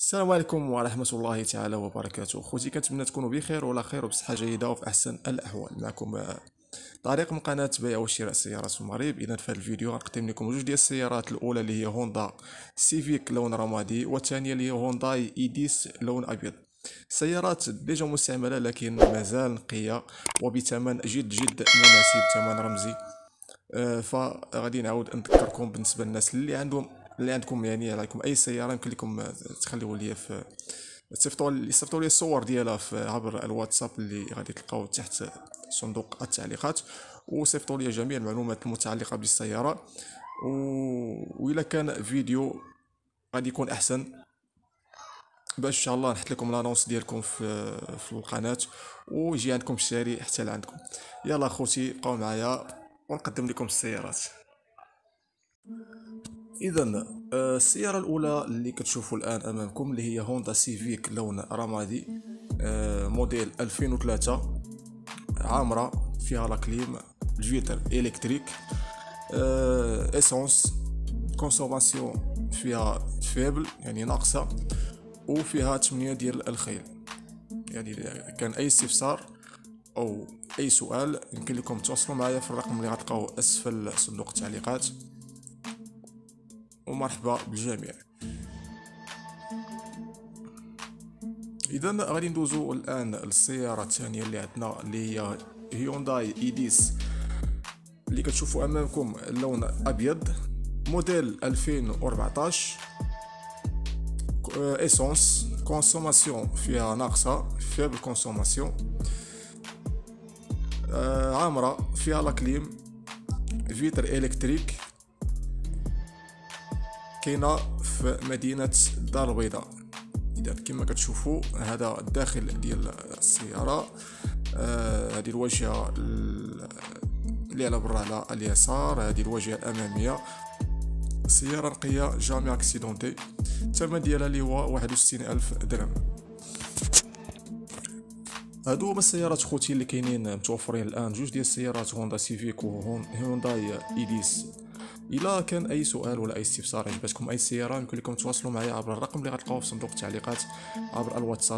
السلام عليكم ورحمة الله تعالى وبركاته. خوتي كنتمنى تكونوا بخير وعلى خير وبصحة جيدة وفي أحسن الأحوال. معكم طريق من قناة بيع وشراء سيارات في المغرب. إذا في هذا الفيديو غنقدم لكم جوج ديال السيارات، الأولى اللي هي هوندا سيفيك لون رمادي، والثانية اللي هي هونداي إي10 لون أبيض. سيارات ديجا مستعملة لكن مازال نقية وبثمن جد مناسب، ثمن رمزي. فغادي نعاود نذكركم بالنسبة للناس اللي عندكم يعني عليكم اي سياره، يمكن لكم تخليوا لي في صيفطوا لي الصور ديالها عبر الواتساب اللي غادي تلقاو تحت صندوق التعليقات، وصيفطوا لي جميع المعلومات المتعلقه بالسياره. وإلا كان فيديو غادي يكون احسن باش ان شاء الله نحط لكم لانونس ديالكم في القناه ويجي عندكم الشاري حتى لعندكم. يلا خوتي بقاو معايا ونقدم لكم السيارات. اذا السياره الاولى اللي كتشوفوا الان امامكم اللي هي هوندا سيفيك لون رمادي، موديل 2003، عامره، فيها لاكليم، الفيتر الكتريك، اسونس، كونسوماسيون فيها فيبل يعني ناقصه، وفيها 8 ديال الخيل. يعني كان اي استفسار او اي سؤال يمكن لكم تواصلوا معايا في الرقم اللي غتلقاوه اسفل صندوق التعليقات. ومرحبا بالجميع. اذا غادي ندوزو الان للسياره الثانيه اللي عندنا اللي هي هيونداي اي10 اللي كتشوفوا امامكم اللون ابيض، موديل 2014، اسونس، كونسوماسيون فيها ناقصه، فيبل كونسوماسيون، عامره، فيها لاكليم، فيتر الكتريك، كاينه في مدينه الدار البيضاء. اذا كما كتشوفوا هذا الداخل ديال السياره، هذه الواجهه اللي على برا على اليسار، هذه الواجهه الاماميه. السياره نقيه جامي اكسيدونتي، الثمن ديالها اللي هو 61,000 درهم. هادو هما السيارات خوتي اللي كاينين متوفرين الان، جوج ديال السيارات هوندا سيفيك وهونداي اي10. الا كان اي سؤال ولا اي استفسار عجبتكم اي سياره يمكن لكم تواصلوا معايا عبر الرقم اللي غتلقاوه في صندوق التعليقات عبر الواتساب.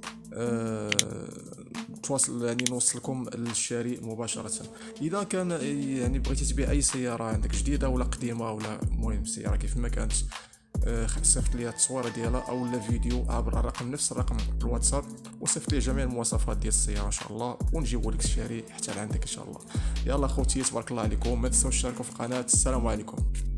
تواصل يعني نوصلكم للشاري مباشره. اذا كان يعني بغيتي تبيع اي سياره عندك جديده ولا قديمه ولا المهم السياره كيف ما كانت، صيفط لي التصويره ديالها او لا فيديو عبر الرقم نفس الرقم الواتساب، وصيفط لي جميع المواصفات ديال السياره ان شاء الله ونجيبوا لك الشاري حتى لعندك ان شاء الله. يلا خوتي تبارك الله عليكم، ما تنساوش تشاركوا في القناه. السلام عليكم.